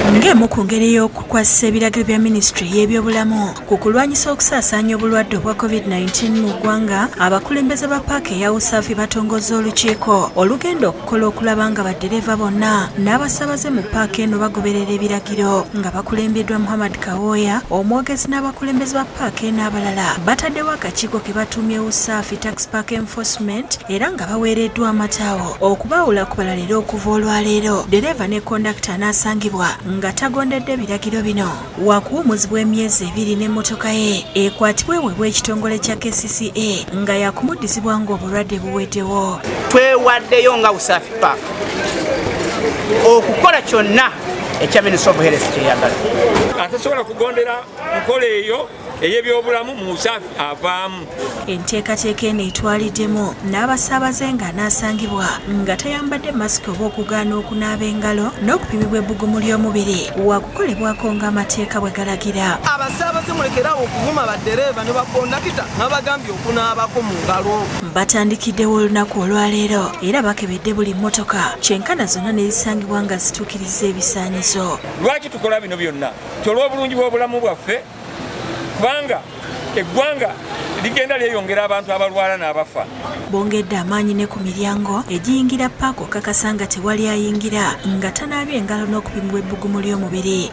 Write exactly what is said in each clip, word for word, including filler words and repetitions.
Ng'emu ku ngeri y'okukwasisa ebiragiro bya minisitule y'ebyobulamu ku kulwanyisa okusaasaanya obulwadde obwa covid nineteen mu ggwanga, abakulembeze ba paaka eya Usafi batongoza olukiiko olugenda okukola okulaba nga baddereeva bonna n'abasaabaze mu paaka eno bagoberera ebiragiro, nga bakulembeddwa Muhammad Kawoya, omwogezi n'abakulembeze ba paaka eno abalala bataddewo akakiiko ke batuumye Usafi Tax Park Enforcement era nga baweereddwa amataawo okubaawula ku balala era okuva olwaleero ddereeva ne kondakita anaasangibwa nga tagondedde ebiragiro bino waakuwummuzibwa emyezi ebiri n'emmotoka ye ekwatibwe weebwa ekitongole kya K C C A nga yakumuddizibwa ng'obulwadde buweddewo. Twewaddeyo nga Usafi Park okukola kyonna ekya Ministry of Health kyeyagala. Atasobola kugondera nkola eyo ey'ebyobulamu mu Usafi avaamu. Enteekateeka eno etwaliddemu n'abasaabaze nga anaasangibwa nga tayambadde masiki oba okugaana okunaaba engalo n'okupimibwa ebbugumu ly'omubiri waakukolebwako ng'amateeka bwe galagira. Abasaabaze mulekerawo okuvuma baddereeva ne bakondakita n'abagambye okunaabako mu ngalo. Batandikiddewo olunaku olwaleero era bakebedde buli mmotoka kyenkana zonna ne zisangibwa nga zituukiriza ebisaanyizo. Lwaki tukola bino byonna? Olw'obulungi bw'obulamu bwaffe, kubanga eggwanga ligenda lyeyongera abantu abalwala n'abafa. Bongedde amaanyi ne ku miryango egiyingira paaka okakasa nga tewali ayingira nga tanaabye engalo n'okupimibwa ebbugumu ly'omubiri.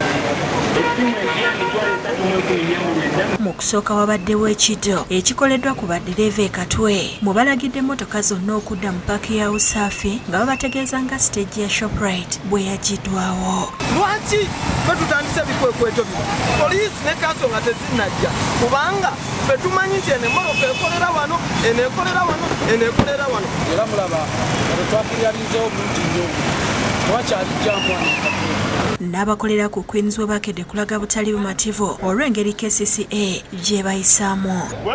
Mu kusooka wabaddewo ekiddo ekikoleddwa ku baddereeva e Katwe mu balagidde emmotoka zonna okudda mu paaka ya Usafi nga babategeeza nga siteegi ya Shoprite bwe yagiddwawo. Lwaki ffe tutandise ebikwekweto bino? Poliisi ne kanso nga tezinnajja kubanga ffe tumanyi nti eno emmotoka ekolera wano, eno ekolera wano, eno ekolera wano. Era mulaba nga twakiriyaliza obulungi nnyo tewakyali jjambu wano. N'abakolera ku Queens we bakedde kulaga butali bumativu olw'engeri K C C A gye bayisaamu.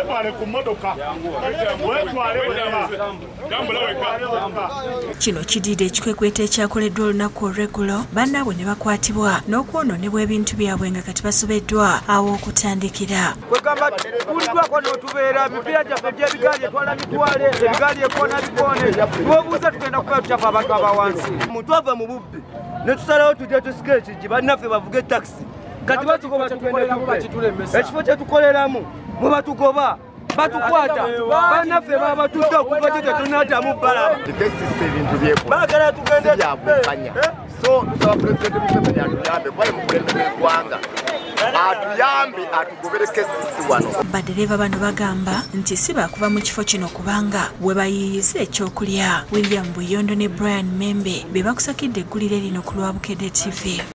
Kino kiddiridde ekikwekweto ekyakoleddwa olunaku olw'eggulo bannaabwe ne bakwatibwa n'okwonoonebwa ebintu byabwe nga kati basobeddwa awo okutandikira. Kwegamba tukuliddwako n'otubeera emipiira gyaffe gy'ebigaali etwala mitwale ebigaali ekoona bikoone tubabuuza tugenda kukola tutyafa abantu abawansi. Mutwava mu bubbi ne tusalawo tujja tusike ekijji bannaffe bavuga takisi kati batugoba tugende ekifo kye tukoleramu mwe batugoba batukwata bannaffe babatudde okuva kyo tetunaatamu balaba baagala tugende byabukanya. So tusaba Pulezidenti Museveni atuyambe bali mukulembera eggwanga atuyambe atugobere kesisi wano. Baddereeva bano bagamba nti si baakuva mu kifo kino kubanga bwe bayiyiza ekyokulya. William Buyondo ne Brian Membe be bakusakidde eggulire lino ku Lwabukedde T V.